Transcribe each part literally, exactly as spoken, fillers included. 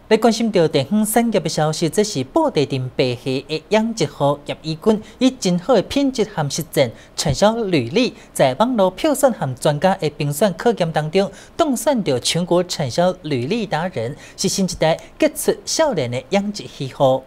来关心到地方产业的消息，这是布袋镇白虾的养殖户叶义军以真好的品质和实践传销履历，在网络票选和专家的评选考验当中，当选到全国传销履历达人，是新一代杰出少年的养殖喜好。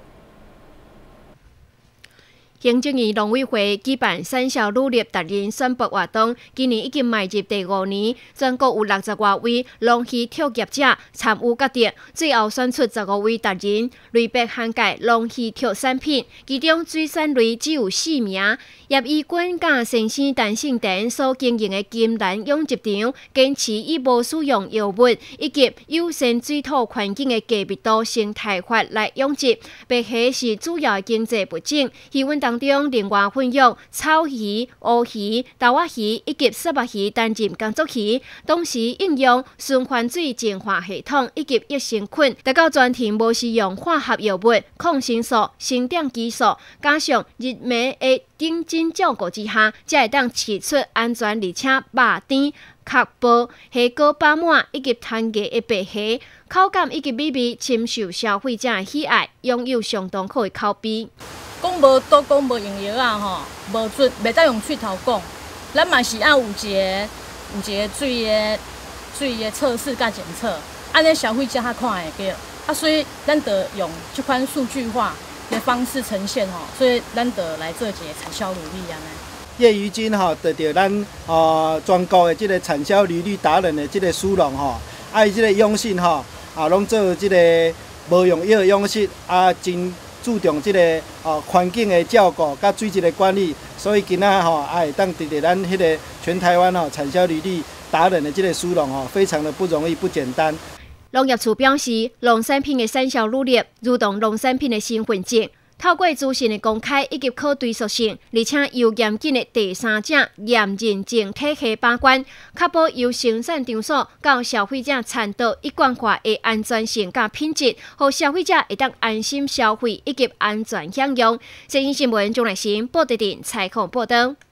行政院农委会举办产销履历达人选拔活动，今年已经迈入第五年，全国有六十多位农渔特业者参与角逐，最后选出十五位达人，类别涵盖农渔特产品，其中水产类只有四名。叶义军甲先生陈胜田所经营的金兰养殖场，坚持以无使用药物以及友善水土环境的低密度生态法来养殖，白虾是主要的经济物种。渔温当中，另外分养草鱼、乌鱼、豆仔鱼以及沙目鱼担任工作鱼，同时应用循环水净化系统以及益生菌，达到全天无使用化学药物、抗生素、生长激素，加上日暝的认真照顾之下，才会当饲出安全而且肉甜、壳薄、虾膏饱满以及弹牙的白虾，口感以及美味深受消费者的喜爱，拥有相当好的口碑。 讲无都讲无用药啊吼，无准袂当用喙头讲，咱嘛是按有一个有一个水的水的测试甲检测，安尼消费者较看会到。啊，所以咱得用这款数据化的方式呈现吼，所以咱得来做一个产销履历安尼。 叶义军吼得到咱呃全国的这个产销履历达人的这个殊荣吼，啊伊这个养殖吼啊，拢做这个无用药养殖啊，真注重这个哦环境的照顾甲水质的管理，所以今仔吼啊会当得到咱迄个全台湾吼产销履历达人的这个殊荣吼，非常的不容易不简单。 农业处表示，农产品的产销履历如同农产品的身份证，透过资讯的公开以及可追溯性，而且由严谨的第三者验认证体系把关，确保由生产场所到消费者产到一贯化的安全性甲品质，让消费者会当安心消费以及安全享用。最新新闻钟来新布袋镇采访报道。